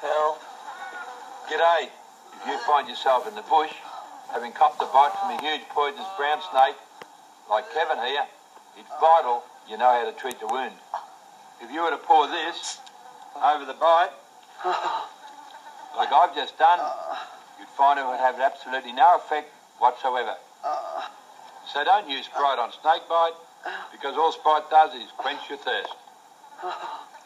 pal. G'day. If you find yourself in the bush, having copped a bite from a huge poisonous brown snake, like Kevin here, it's vital you know how to treat the wound. If you were to pour this over the bite, like I've just done, you'd find it would have absolutely no effect whatsoever. So don't use Sprite on snake bite, because all Sprite does is quench your thirst.